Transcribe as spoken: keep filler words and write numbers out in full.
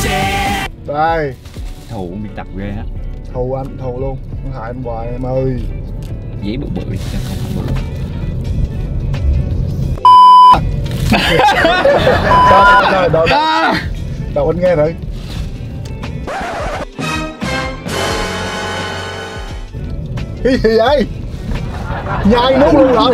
Đây. Thù bị tập ghê á. Thù anh, thù luôn. Nó hại anh hoài em ơi. Giấy bự bự chứ không phải bự. Rồi, đầu, đầu, đầu anh nghe rồi. Cái gì vậy? Nhai nuốt luôn rồi.